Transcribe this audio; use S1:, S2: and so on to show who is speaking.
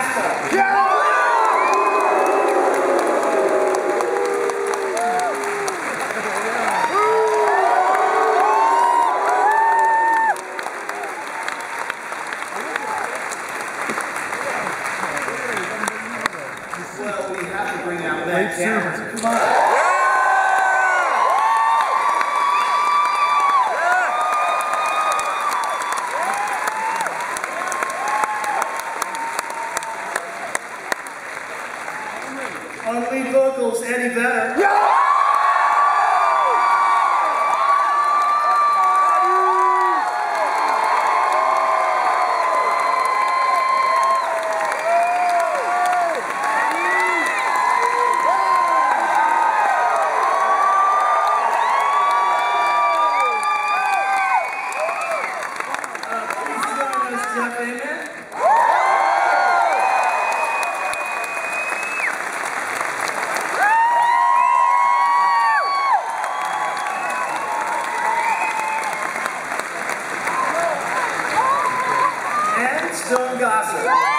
S1: Castle. Well, we have to bring out that camera. Come on. On lead vocals, Eddie Vedder. Yeah! Please join us, Jeff. Amen. Stone Gossip.